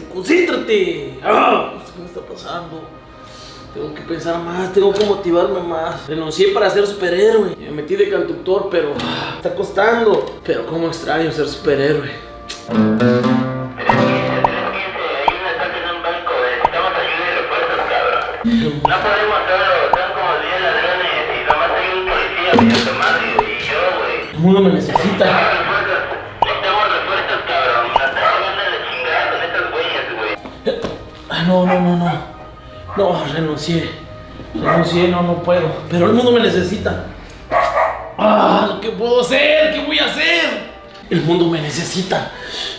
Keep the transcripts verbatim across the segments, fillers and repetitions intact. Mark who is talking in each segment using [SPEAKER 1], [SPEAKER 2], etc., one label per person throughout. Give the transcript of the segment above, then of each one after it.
[SPEAKER 1] ¡Concéntrate! ¡Ah! ¿Qué me está pasando? Tengo que pensar más, tengo que motivarme más. Renuncié para ser superhéroe. Me metí de conductor, pero ah, está costando. Pero cómo extraño ser superhéroe.
[SPEAKER 2] No podemos solo, son como diez ladrones y nomás hay un policía medio tomado y yo, güey.
[SPEAKER 1] El mundo me necesita.
[SPEAKER 2] Necesitamos refuerzos, cabrón. Nos está llevando la chingada con estas huellas, güey.
[SPEAKER 1] Ah, no, no, no, no. No, renuncié. Renuncié, no, no puedo. Pero el mundo me necesita. Ah, ¿qué puedo hacer? ¿Qué voy a hacer? El mundo me necesita.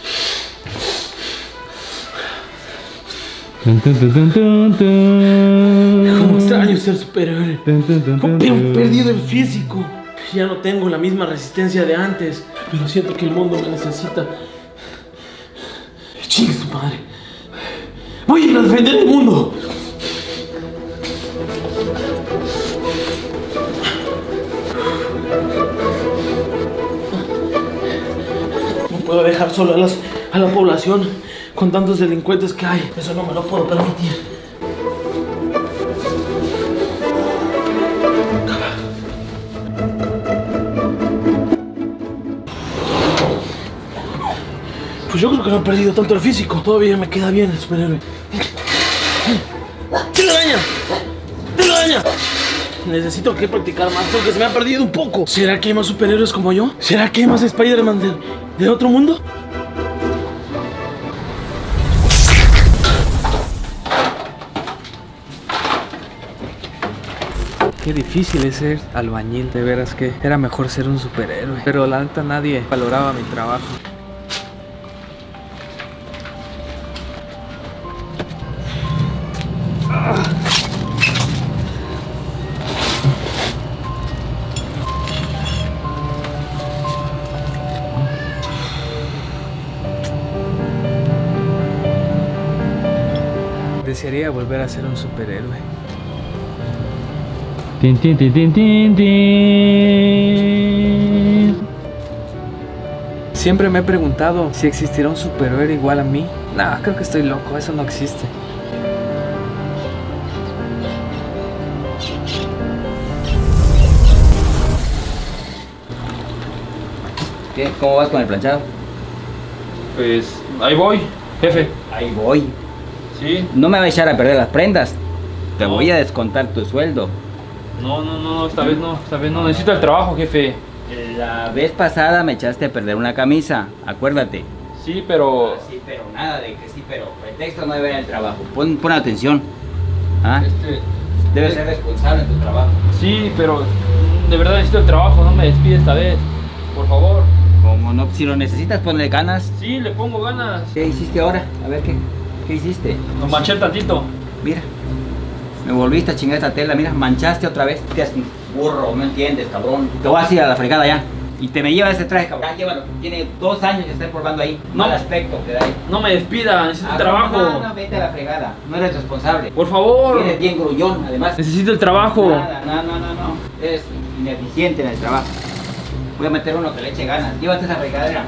[SPEAKER 1] Cómo extraño ser superhéroe. Pero he perdido el físico. Ya no tengo la misma resistencia de antes. Pero siento que el mundo me necesita. Chingue su madre. Voy a ir a defender el mundo. No puedo dejar solo a, las, a la población con tantos delincuentes que hay. Eso no me lo puedo permitir. Pues yo creo que no he perdido tanto el físico. Todavía me queda bien el superhéroe. ¡Telaraña! ¡Telaraña! Necesito que practicar más porque se me ha perdido un poco. ¿Será que hay más superhéroes como yo? ¿Será que hay más Spider-Man de, de otro mundo?
[SPEAKER 3] Qué difícil es ser albañil, de veras que era mejor ser un superhéroe. Pero la neta nadie valoraba mi trabajo. Desearía volver a ser un superhéroe.
[SPEAKER 4] Tin, tin, tin, tin, tin, tin.
[SPEAKER 3] Siempre me he preguntado si existirá un superhéroe igual a mí. Nah, creo que estoy loco, eso no existe.
[SPEAKER 5] ¿Qué? ¿Cómo vas con el planchado?
[SPEAKER 4] Pues ahí voy, jefe.
[SPEAKER 5] Ahí voy.
[SPEAKER 4] Sí.
[SPEAKER 5] No me va a echar a perder las prendas. Te
[SPEAKER 4] No.
[SPEAKER 5] voy a descontar tu sueldo.
[SPEAKER 4] No, no, no, esta vez no, esta vez no. Necesito el trabajo, jefe.
[SPEAKER 5] La vez pasada me echaste a perder una camisa, acuérdate.
[SPEAKER 4] Sí, pero...
[SPEAKER 5] Sí, pero nada de que sí, pero pretexto no debe el trabajo. Pon, pon atención. ¿Ah?
[SPEAKER 4] Este...
[SPEAKER 5] Debes ser responsable en tu trabajo.
[SPEAKER 4] Sí, pero de verdad necesito el trabajo, no me despide esta vez. Por favor.
[SPEAKER 5] Como no, si lo necesitas, ponle ganas.
[SPEAKER 4] Sí, le pongo ganas.
[SPEAKER 5] ¿Qué hiciste ahora? A ver, ¿qué, qué hiciste?
[SPEAKER 4] Lo manché tantito.
[SPEAKER 5] Mira, me volviste a chingar esta tela, mira, manchaste otra vez. Te haces un burro, no entiendes, cabrón. Te voy a decir a la fregada ya. Y te me llevas ese traje, cabrón. Ya, llévalo. Tiene dos años que está probando ahí.
[SPEAKER 4] No.
[SPEAKER 5] Mal aspecto te da ahí.
[SPEAKER 4] No me despida, necesito
[SPEAKER 5] Ah,
[SPEAKER 4] trabajo.
[SPEAKER 5] No, no, vete a la fregada. No eres responsable.
[SPEAKER 4] Por favor.
[SPEAKER 5] Eres bien gruñón, además.
[SPEAKER 4] Necesito el trabajo.
[SPEAKER 5] Nada, no, no, no, no. Eres ineficiente en el trabajo. Voy a meter uno que le eche ganas. Llévate esa fregadera.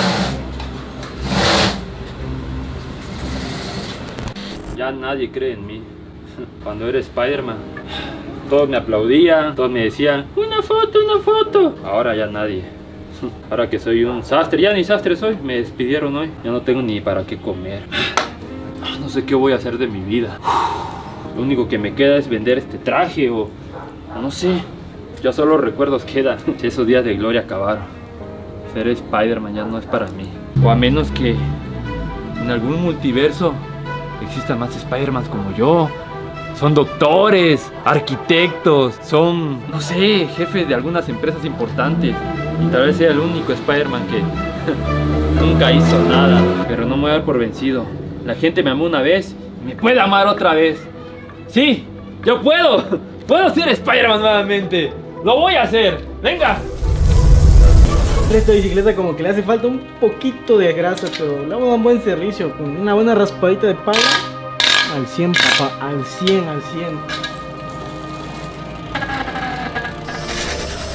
[SPEAKER 4] Ya nadie cree en mí. Cuando era Spider-Man, todos me aplaudían, todos me decían, una foto, una foto. Ahora ya nadie. Ahora que soy un sastre, ya ni sastre soy, me despidieron hoy. Ya no tengo ni para qué comer. No sé qué voy a hacer de mi vida. Lo único que me queda es vender este traje o, o no sé. Ya solo recuerdos quedan. Esos días de gloria acabaron. Ser Spider-Man ya no es para mí. O a menos que en algún multiverso existan más Spider-Mans como yo. Son doctores, arquitectos, son, no sé, jefes de algunas empresas importantes. Y tal vez sea el único Spider-Man que nunca hizo nada. Pero no me voy a dar por vencido. La gente me amó una vez y me puede amar otra vez. Sí, yo puedo. Puedo ser Spider-Man nuevamente. Lo voy a hacer. Venga.
[SPEAKER 1] Esta bicicleta como que le hace falta un poquito de grasa, pero le hago un buen servicio con una buena raspadita de pala. Al cien, papá, al cien, al cien.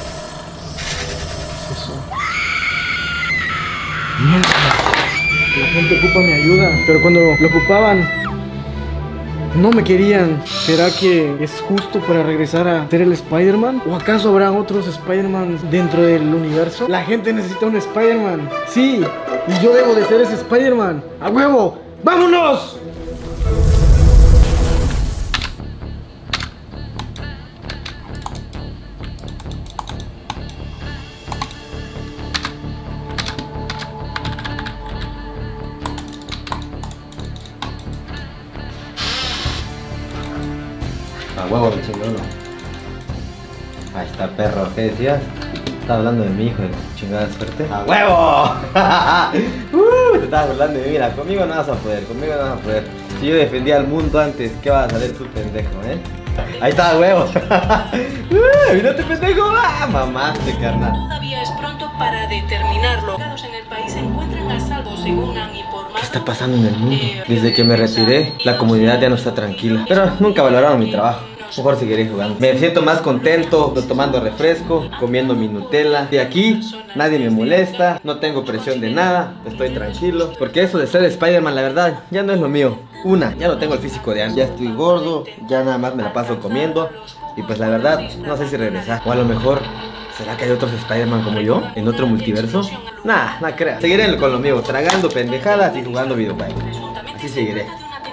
[SPEAKER 1] ¿Qué es eso? Mierda.
[SPEAKER 6] gente ocupa mi ayuda, pero cuando lo ocupaban, no me querían. ¿Será que es justo para regresar a ser el Spider-Man? ¿O acaso habrá otros Spider-Man dentro del universo? La gente necesita un Spider-Man. Sí, y yo debo de ser ese Spider-Man. ¡A huevo! ¡Vámonos!
[SPEAKER 7] A huevo, mi chingón. Ahí está, perro. ¿Qué decías? Estaba hablando de mi hijo, de chingada suerte. ¡A huevo! uh, te estabas hablando de mí. Mira, conmigo no vas a poder, conmigo no vas a poder. Si yo defendía al mundo antes, ¿qué vas a saber tú, pendejo, eh? Ahí está, huevo. uh, ¿Miraste, pendejo? ¡Ah, mamaste, carnal!
[SPEAKER 8] Todavía es pronto para determinarlo. Los en el país se encuentran a salvo según han informado.
[SPEAKER 7] ¿Qué está pasando en el mundo? Desde que me retiré, la comunidad ya no está tranquila. Pero nunca valoraron mi trabajo. Mejor seguiré jugando. Me siento más contento tomando refresco, comiendo mi Nutella. De aquí nadie me molesta, no tengo presión de nada, estoy tranquilo. Porque eso de ser Spider-Man, la verdad, ya no es lo mío. Una, ya no tengo el físico de antes. Ya estoy gordo, ya nada más me la paso comiendo. Y pues la verdad, no sé si regresar. O a lo mejor, ¿será que hay otros Spider-Man como yo? ¿En otro multiverso? Nah, no creas. Seguiré con lo mío, tragando pendejadas y jugando videojuegos. Así seguiré.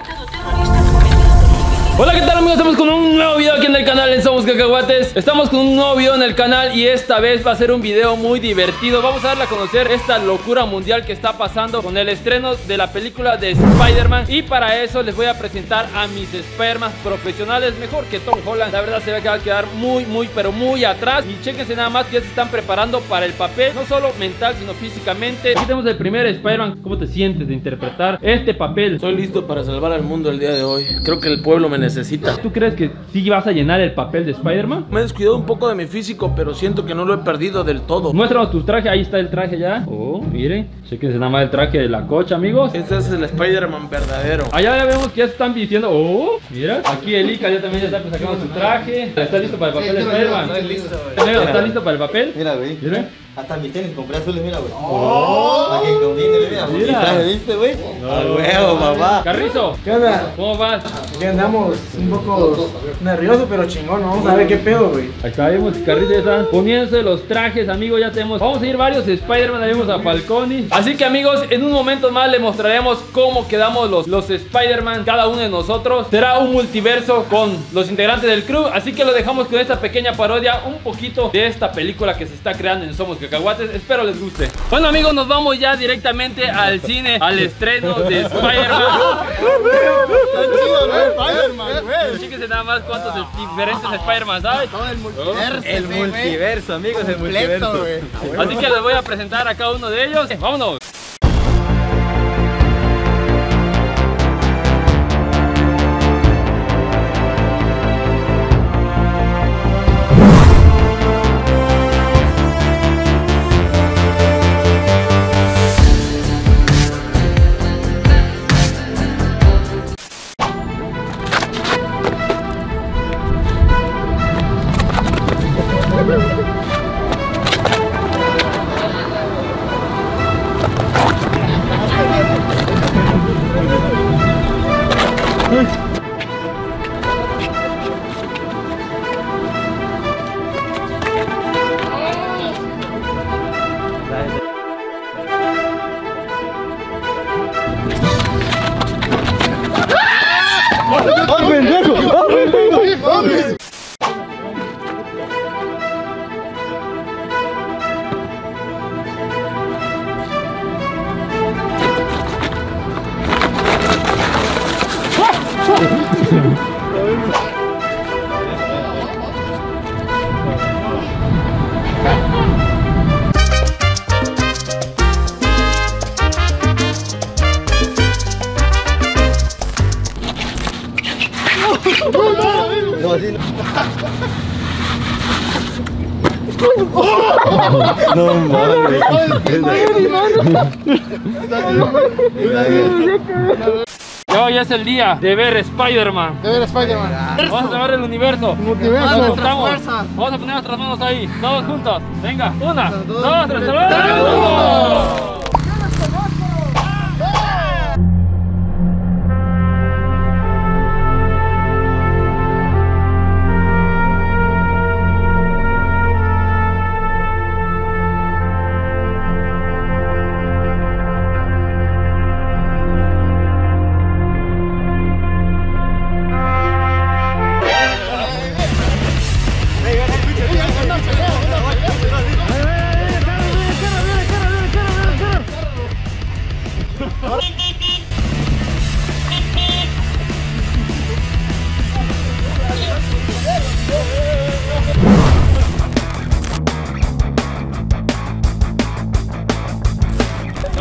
[SPEAKER 4] Hola, ¿qué tal, amigos? Estamos con un nuevo video aquí en el canal en Somos Cacahuates. Estamos con un nuevo video en el canal y esta vez va a ser un video muy divertido. Vamos a darle a conocer esta locura mundial que está pasando con el estreno de la película de Spider-Man. Y para eso les voy a presentar a mis Spider-Man profesionales, mejor que Tom Holland. La verdad se ve que va a quedar muy, muy, pero muy atrás. Y chéquense nada más que ya se están preparando para el papel, no solo mental, sino físicamente. Aquí tenemos el primer Spider-Man. ¿Cómo te sientes de interpretar este papel?
[SPEAKER 1] Estoy listo para salvar al mundo el día de hoy. Creo que el pueblo me necesita.
[SPEAKER 4] ¿Tú crees que sí vas a llenar el papel de Spider-Man?
[SPEAKER 1] Me he descuidado un poco de mi físico, pero siento que no lo he perdido del todo.
[SPEAKER 4] Muéstranos tu traje, ahí está el traje ya. Oh, miren, chequense nada más el traje de la cocha, amigos.
[SPEAKER 1] Este es el Spider-Man verdadero.
[SPEAKER 4] Allá ya vemos que ya se están vistiendo. Oh, mira, aquí el Ica ya también ya está pues, sacando su traje. ¿Está listo para el papel de Spider-Man?
[SPEAKER 7] Estoy listo, güey.
[SPEAKER 4] ¿Está listo para el papel?
[SPEAKER 7] Mira, güey.
[SPEAKER 4] Mira.
[SPEAKER 7] Hasta mis tenis compré azules, mira, güey. Oh, para que combine, mira.
[SPEAKER 4] Mira.
[SPEAKER 7] Mira, ¿viste, güey?
[SPEAKER 4] No.
[SPEAKER 7] Al huevo, papá.
[SPEAKER 4] Carrizo,
[SPEAKER 6] ¿Qué onda?
[SPEAKER 4] ¿cómo vas?
[SPEAKER 6] Aquí andamos un poco nervioso, pero chingón. Vamos a ver qué pedo, güey.
[SPEAKER 4] Ahí está, vemos que Carrizo ya está poniéndose los trajes, amigos. Ya tenemos, vamos a ir varios Spider-Man, ahí vemos a Falcone. Así que, amigos, en un momento más les mostraremos cómo quedamos los, los Spider-Man, cada uno de nosotros. Será un multiverso con los integrantes del crew. Así que lo dejamos con esta pequeña parodia, un poquito de esta película que se está creando en Somos Cacahuates. Espero les guste. Bueno, amigos, nos vamos ya directamente al cine, al estreno de Spider-Man. Fíjense nada más cuántos diferentes Spider-Man, ¿sabes?
[SPEAKER 7] Todo el multiverso. El multiverso, amigos, el multiverso.
[SPEAKER 4] Así que les voy a presentar a cada uno de ellos. ¡Vámonos!
[SPEAKER 7] No, así no. No mames.
[SPEAKER 4] Ya hoy es el día de ver Spider-Man.
[SPEAKER 9] De ver Spider-Man.
[SPEAKER 4] Vamos a salvar el universo.
[SPEAKER 9] Multiverso.
[SPEAKER 4] Vamos,
[SPEAKER 9] Nuestra
[SPEAKER 4] estamos.
[SPEAKER 9] fuerza.
[SPEAKER 4] Vamos a poner nuestras manos ahí. Todos juntos. Venga. Una, dos, tres, ¡salvamos!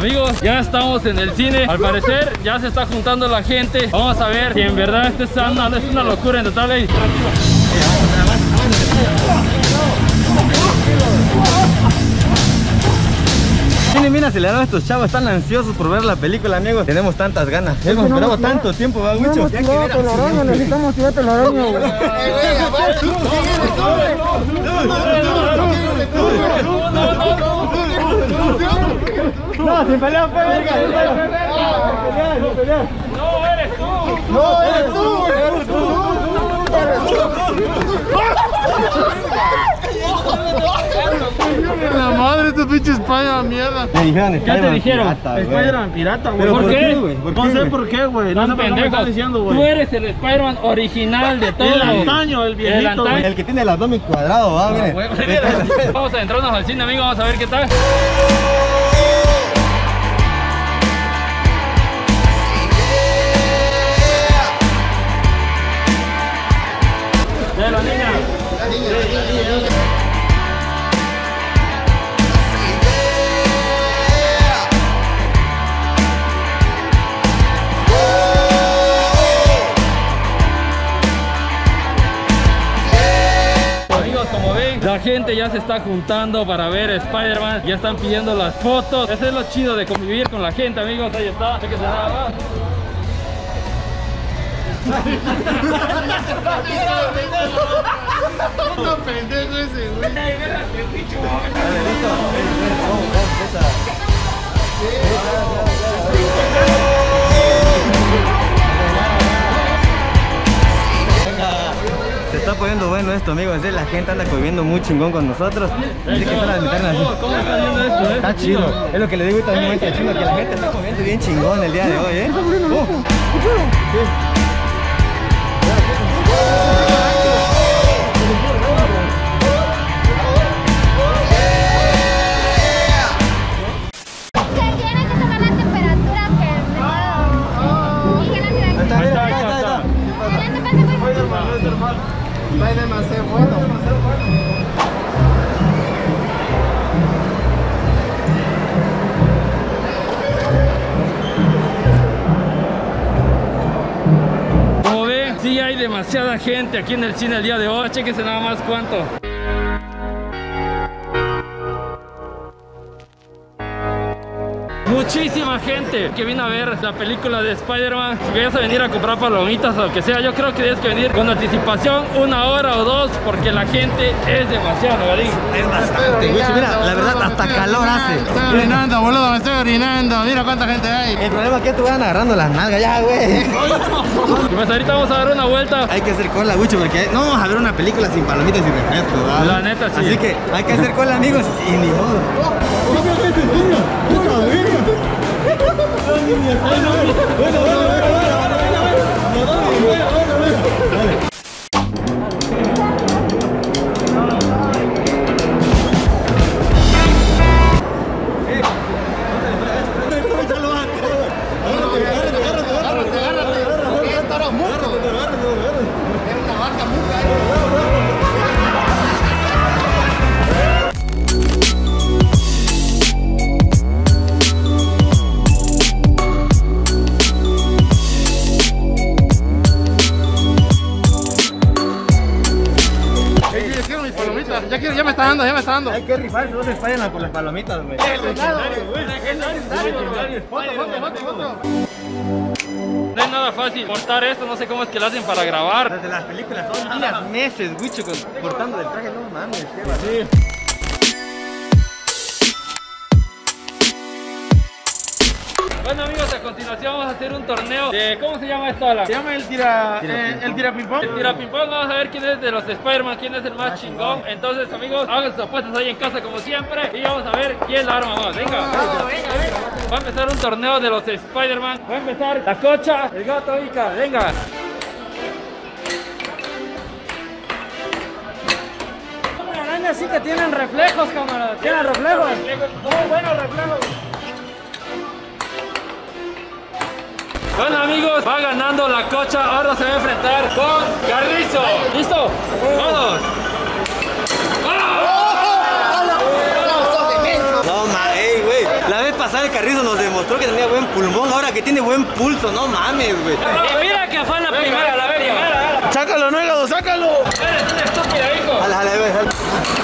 [SPEAKER 4] Amigos, ya estamos en el cine. Al parecer ya se está juntando la gente. Vamos a ver si en verdad esto es una, es una locura en total. Ahí.
[SPEAKER 7] Miren, mira, aceleraron estos chavos, están ansiosos por ver la película, amigos. Tenemos tantas ganas. Hemos esperado tanto tiempo, va, Wicho. Ya que ver,
[SPEAKER 6] necesitamos tirar telaraña, güey. No, sin pelear, verga. Sin pelear.
[SPEAKER 4] No, eres tú.
[SPEAKER 6] No, eres tú, eres tú. Eres tú. La madre, estos pinches Spider-Man, mierda.
[SPEAKER 7] Me dijeron,
[SPEAKER 4] ¿Qué te dijeron?
[SPEAKER 6] Spider-Man pirata, güey.
[SPEAKER 7] ¿Pero
[SPEAKER 4] ¿Por
[SPEAKER 7] por
[SPEAKER 4] qué?
[SPEAKER 7] qué, güey? ¿Por
[SPEAKER 6] No
[SPEAKER 7] qué,
[SPEAKER 6] sé
[SPEAKER 7] güey?
[SPEAKER 6] por qué, güey. No sé
[SPEAKER 4] No,
[SPEAKER 6] por qué me
[SPEAKER 4] pendejo.
[SPEAKER 6] están diciendo,
[SPEAKER 4] Tú
[SPEAKER 6] güey.
[SPEAKER 4] eres el Spider-Man original de todo.
[SPEAKER 6] El antaño, el viejito,
[SPEAKER 4] El antaño.
[SPEAKER 6] güey.
[SPEAKER 7] El que tiene el abdomen cuadrado, va, miren.
[SPEAKER 4] Vamos a adentrarnos al cine, amigos. Vamos a ver qué tal. De la niña. Amigos, como ven, la gente ya se está juntando para ver Spider-Man. Ya están pidiendo las fotos. Eso es lo chido de convivir con la gente, amigos. Ahí está. Chéquense nada más.
[SPEAKER 6] Pendejo ese, güey.
[SPEAKER 7] Se está poniendo bueno esto, amigos. Es la gente anda conviviendo muy chingón con nosotros. Así que para invitarnos así.
[SPEAKER 4] ¿Cómo, ¿Cómo está viendo esto? Eh?
[SPEAKER 7] Está chido. Es lo que le digo ahorita mismo al chino, que la gente está comiendo bien chingón el día de hoy, ¿eh? Oh.
[SPEAKER 9] Se tiene que tomar la temperatura que me y que la
[SPEAKER 7] Ahí está, mira,
[SPEAKER 4] Ahí
[SPEAKER 7] ahí
[SPEAKER 4] está,
[SPEAKER 7] está,
[SPEAKER 4] ahí
[SPEAKER 7] ahí está.
[SPEAKER 6] Spider-Man es bueno.
[SPEAKER 4] Como ven, sí hay demasiada gente aquí en el cine el día de hoy. Chéquense nada más cuánto. Muchísima gente que vino a ver la película de Spider-Man. Si vayas a venir a comprar palomitas o lo que sea, yo creo que tienes que venir con anticipación, una hora o dos, porque la gente es demasiado, ¿verdad?
[SPEAKER 7] Es bastante, güey. Mira, la verdad, hasta calor hace.
[SPEAKER 6] Estoy orinando, boludo, me estoy orinando. Mira cuánta gente hay.
[SPEAKER 7] El problema es que te van agarrando las nalgas ya, güey.
[SPEAKER 4] Y pues ahorita vamos a dar una vuelta.
[SPEAKER 7] Hay que hacer cola, Wicho, porque no vamos a ver una película sin palomitas y refrescos, ¿verdad?
[SPEAKER 4] La neta, sí.
[SPEAKER 7] Así que hay que hacer cola, amigos, y ni modo.
[SPEAKER 6] Ya, quiero, ya me está dando, ya me está dando.
[SPEAKER 7] Hay que rifarse dos Spider-Man por las palomitas, güey.
[SPEAKER 4] No es nada fácil cortar esto, no sé cómo es que lo hacen para grabar.
[SPEAKER 7] Desde las películas son días, meses, Wicho, con- cortando del traje, no mames, qué va.
[SPEAKER 4] Bueno, amigos, a continuación vamos a hacer un torneo de... ¿Cómo se llama esto, Alan?
[SPEAKER 6] Se llama el tira, eh, el tira ping pong.
[SPEAKER 4] El tira ping pong. Vamos a ver quién es de los Spider-Man, quién es el más chingón. Entonces, amigos, hagan sus apuestas ahí en casa como siempre y vamos a ver quién la arma más. Venga. Va a empezar un torneo de los Spider-Man. Va a empezar la Cocha, el Gato Ica. Venga.
[SPEAKER 6] Las arañas sí que tienen reflejos, camarada. Tienen reflejos. Muy buenos reflejos.
[SPEAKER 4] Bueno, amigos, va ganando la Cocha. Ahora se va a enfrentar con Carrizo. ¿Listo? ¡Vamos!
[SPEAKER 7] No, ma, ey, güey. La vez pasada pasada el Carrizo nos demostró que tenía buen pulmón, ahora que tiene buen pulso, no mames, güey.
[SPEAKER 4] Y mira que fue la primera, la primera.
[SPEAKER 1] ¡Sácalo, Nuegado, sácalo!
[SPEAKER 4] Eres un estúpido, hijo.
[SPEAKER 7] Jala, jala, jala, jala.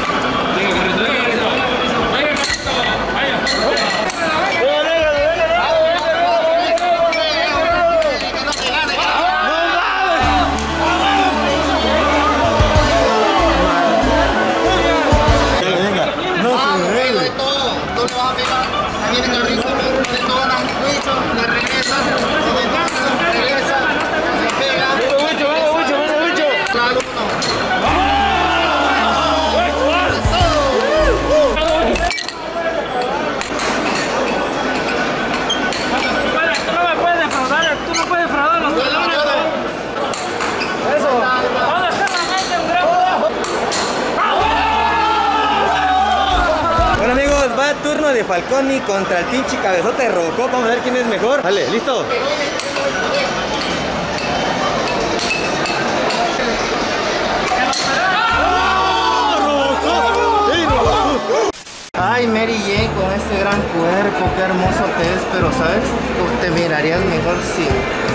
[SPEAKER 7] Turno de Falconi contra el pinche cabezota de Robocop. Vamos a ver quién es mejor. Vale, ¿listo?
[SPEAKER 10] Ay, Mary Jane, con este gran cuerpo, qué hermoso te es, pero ¿sabes? Tú te mirarías mejor sin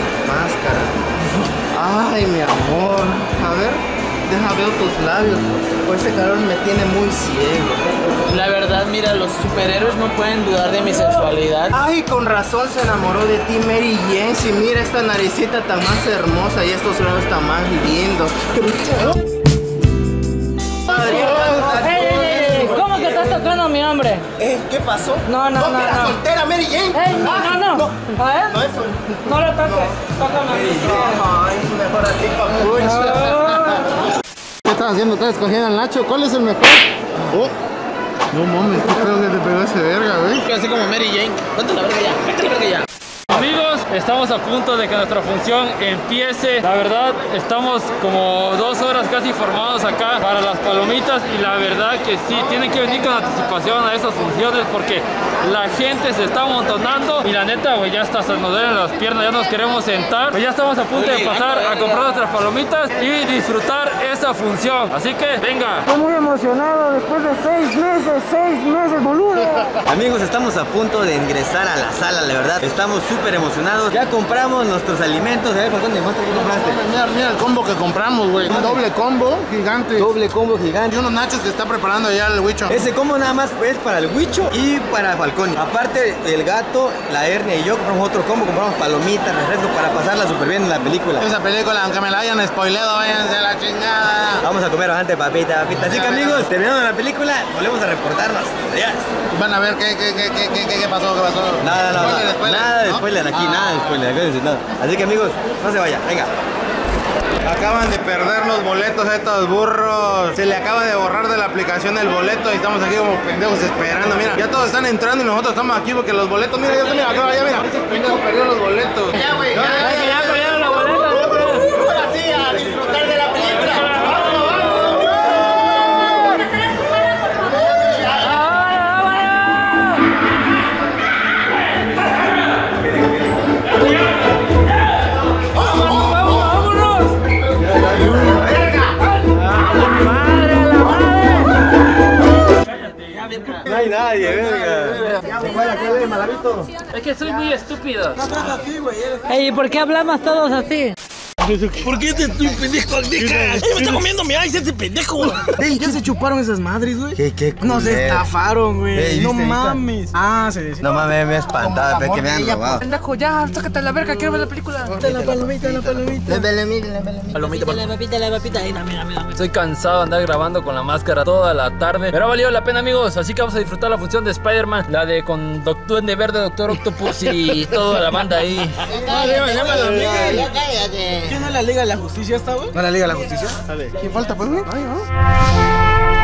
[SPEAKER 10] máscara. Ay, mi amor. A ver, deja ver tus labios, pues este calor me tiene muy ciego.
[SPEAKER 11] La verdad, mira, los superhéroes no pueden dudar de mi sensualidad.
[SPEAKER 10] Ay, con razón se enamoró de ti Mary Jane. Si mira esta naricita tan más hermosa y estos labios tan más lindos.
[SPEAKER 11] ¿Cómo que estás tocando a mi hombre?
[SPEAKER 10] Eh, ¿qué pasó?
[SPEAKER 11] No, no, no, no.
[SPEAKER 10] ¿No soltera Mary Jane?
[SPEAKER 11] Ey, no, no, no.
[SPEAKER 10] No,
[SPEAKER 11] ¿A él?
[SPEAKER 10] no eso.
[SPEAKER 11] No lo toques. Tócame a mí.
[SPEAKER 10] Ay, mejor a ti, papucho. ¿Qué estás haciendo? ¿Estás escogiendo al Nacho? ¿Cuál es el mejor? Oh. No mames, qué pedo que te pegó ese verga, güey.
[SPEAKER 11] Así como Mary Jane. Vete la verga ya, vete la verga ya.
[SPEAKER 4] Amigos, estamos a punto de que nuestra función empiece. La verdad, estamos como dos horas casi formados acá para las palomitas y la verdad que sí, tienen que venir con anticipación a esas funciones porque la gente se está amontonando y la neta, güey, ya hasta se nos duelen las piernas, ya nos queremos sentar. Pues ya estamos a punto de pasar a comprar nuestras palomitas y disfrutar esa función. Así que, venga.
[SPEAKER 6] Estoy muy emocionado después de seis meses, seis meses, boludo.
[SPEAKER 7] Amigos, estamos a punto de ingresar a la sala, la verdad. Estamos súper emocionados. Ya compramos nuestros alimentos. A ver, ¿por dónde muestra qué compraste?
[SPEAKER 10] Mira, mira el combo que compramos, güey. Un doble combo gigante.
[SPEAKER 7] Doble combo gigante.
[SPEAKER 10] Y unos nachos que está preparando ya el Huicho.
[SPEAKER 7] Ese combo nada más es para el Huicho y para Falconi. Aparte, el gato, la hernia y yo compramos otro combo. Compramos palomitas, refresco para pasarla súper bien en la película.
[SPEAKER 10] Esa película, aunque me la hayan spoileado, váyanse a la chingada.
[SPEAKER 7] Vamos a comer bastante papita, papita. Así que amigos, terminando la película, volvemos a reportarnos. Adiós.
[SPEAKER 10] Van a ver qué, qué, qué, qué, qué, qué pasó, qué pasó.
[SPEAKER 7] Nada, nada,
[SPEAKER 10] Spoiler, spoiler,
[SPEAKER 7] nada de
[SPEAKER 10] ¿no?
[SPEAKER 7] spoiler aquí,
[SPEAKER 10] Ah.
[SPEAKER 7] nada de spoiler, acuérdense, nada. Así que amigos, no se vayan, venga.
[SPEAKER 10] Acaban de perder los boletos a estos burros. Se le acaba de borrar de la aplicación el boleto y estamos aquí como pendejos esperando. Mira, ya todos están entrando y nosotros estamos aquí porque los boletos, mira, ya mira, acá, ya mira. Ese pendejo perdió los boletos. Ya, güey, ya, ya, ya, ya perdieron los boletos. Ahora sí, a disfrutar de la película. ¡Vámonos, vámonos!
[SPEAKER 7] No hay nadie, verga.
[SPEAKER 4] Es que soy muy estúpido.
[SPEAKER 11] Ey, ¿por qué hablamos todos así?
[SPEAKER 1] ¿Por qué este tu pendejo? ¡Deja! ¡Ey, me está comiendo mi ice ese pendejo!
[SPEAKER 6] Ey, ya se chuparon esas madres, güey.
[SPEAKER 7] ¿Qué, qué
[SPEAKER 6] Nos
[SPEAKER 7] culero.
[SPEAKER 6] estafaron, güey.
[SPEAKER 7] Ey,
[SPEAKER 6] No
[SPEAKER 7] ¿viste,
[SPEAKER 6] mames. Ah, se decía.
[SPEAKER 7] No mames, me he espantado, pero que me han robado.
[SPEAKER 11] Pendejo, ya, sácate la verga, quiero ver la película.
[SPEAKER 6] La palomita, la palomita.
[SPEAKER 11] Palomita, la papita, la papita. Ay, dame, dame, dame.
[SPEAKER 4] Estoy cansado de andar grabando con la máscara toda la tarde, pero ha valido la pena, amigos. Así que vamos a disfrutar la función de Spider-Man, la de con Doc- Duende Verde, Doctor Octopus y toda la banda ahí.
[SPEAKER 6] ¿Quién no es la Liga de la Justicia esta, güey? ¿No la Liga de la Justicia? Dale. ¿Quién falta, pues, güey? Ay, no.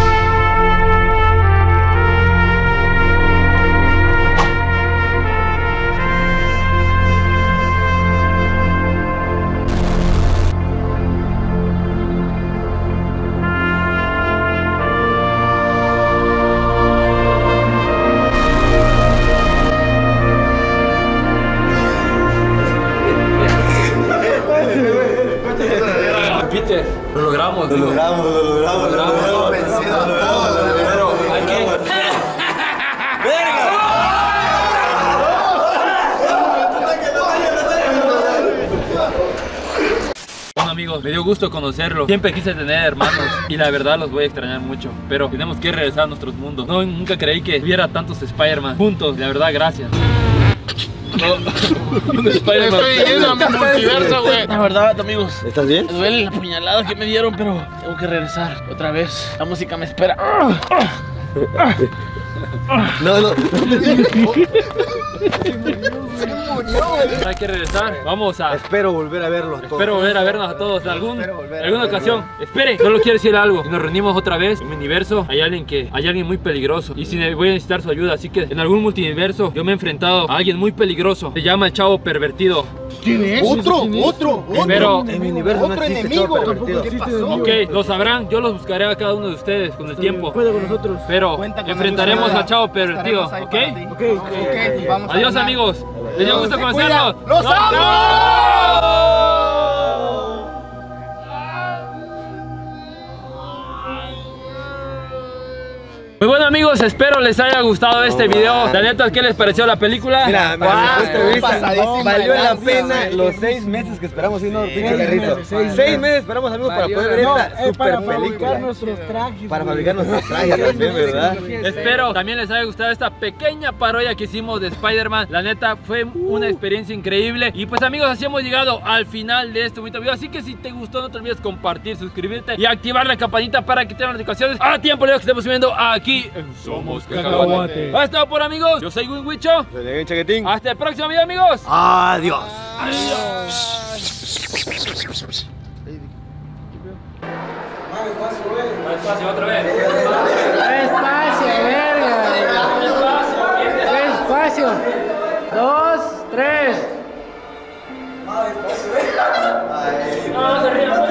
[SPEAKER 4] Peter, lo logramos.
[SPEAKER 7] Lo logramos, lo logramos, lo logramos.
[SPEAKER 10] Vencido a todos,
[SPEAKER 4] Pero hay que...
[SPEAKER 7] ¡Verga!
[SPEAKER 4] amigos. Me dio gusto conocerlos. Siempre quise tener hermanos y la verdad los voy a extrañar mucho. Pero tenemos que regresar a nuestros mundos. No, nunca creí que hubiera tantos Spider-Man juntos. La verdad, gracias.
[SPEAKER 1] Un Spider-Man. Estoy yendo a mi multiverso, güey. La verdad, amigos.
[SPEAKER 7] ¿Estás bien?
[SPEAKER 1] Me duele la puñalada que me dieron, pero tengo que regresar otra vez. La música me espera.
[SPEAKER 7] No, no.
[SPEAKER 4] Hay que regresar. Vamos a.
[SPEAKER 7] Espero volver a verlos a todos.
[SPEAKER 4] Espero volver a vernos a todos en algún, alguna ocasión. Espere, solo quiero decir algo. Si nos reunimos otra vez en mi universo, hay alguien que hay alguien muy peligroso y si voy a necesitar su ayuda. Así que en algún multiverso yo me he enfrentado a alguien muy peligroso. Se llama el Chavo Pervertido.
[SPEAKER 10] ¿Quién es? Otro, otro, otro.
[SPEAKER 4] Pero
[SPEAKER 7] en mi universo
[SPEAKER 10] otro
[SPEAKER 7] no existe
[SPEAKER 10] enemigo.
[SPEAKER 7] Chavo Pervertido.
[SPEAKER 10] ¿Qué pasó?
[SPEAKER 4] Ok, lo sabrán. Yo los buscaré a cada uno de ustedes con el tiempo.
[SPEAKER 6] Puede con nosotros.
[SPEAKER 4] Pero
[SPEAKER 10] Cuenta con
[SPEAKER 4] enfrentaremos
[SPEAKER 10] nosotros.
[SPEAKER 4] al Chavo Pervertido,
[SPEAKER 10] Estaremos ahí
[SPEAKER 4] ¿ok?
[SPEAKER 10] para ti.
[SPEAKER 6] Ok.
[SPEAKER 10] Ok, vamos a
[SPEAKER 4] Adiós,
[SPEAKER 10] ganar.
[SPEAKER 4] amigos. Les dio gusto
[SPEAKER 10] Se
[SPEAKER 4] conocerlos.
[SPEAKER 10] cuidan. ¡Los amo!
[SPEAKER 4] Muy bueno, amigos, espero les haya gustado este video. La neta, ¿qué les pareció la película?
[SPEAKER 7] Mira,
[SPEAKER 10] Wow,
[SPEAKER 7] a mi punto de vista,
[SPEAKER 10] pasadísima
[SPEAKER 7] valió
[SPEAKER 10] de
[SPEAKER 7] la
[SPEAKER 10] lanza,
[SPEAKER 7] pena
[SPEAKER 10] güey.
[SPEAKER 7] los seis meses que esperamos y no pinche
[SPEAKER 6] Seis
[SPEAKER 7] carrito.
[SPEAKER 6] meses, seis
[SPEAKER 7] Seis
[SPEAKER 6] meses.
[SPEAKER 7] meses esperamos, amigos, para
[SPEAKER 3] Valió
[SPEAKER 7] poder
[SPEAKER 3] la
[SPEAKER 7] ver
[SPEAKER 6] No,
[SPEAKER 7] esta
[SPEAKER 6] eh, para
[SPEAKER 7] super
[SPEAKER 6] fabricar
[SPEAKER 7] película.
[SPEAKER 6] nuestros trajes.
[SPEAKER 7] Para
[SPEAKER 6] güey.
[SPEAKER 7] fabricar nuestros trajes también, ¿verdad?
[SPEAKER 4] Espero también les haya gustado esta pequeña parodia que hicimos de Spider-Man. La neta fue una experiencia increíble. Y pues, amigos, así hemos llegado al final de este bonito video. Así que si te gustó, no te olvides compartir, suscribirte y activar la campanita para que te den notificaciones a tiempo de lo que estemos subiendo aquí en Somos Cacahuate. Hasta por amigos, yo soy Winwicho.
[SPEAKER 7] Se le dio un chaquetín.
[SPEAKER 4] Hasta el próximo video, amigos.
[SPEAKER 7] Adiós.
[SPEAKER 4] Despacio, otra vez.
[SPEAKER 11] Despacio, verga. Despacio. Dos, tres.
[SPEAKER 4] No, se rían.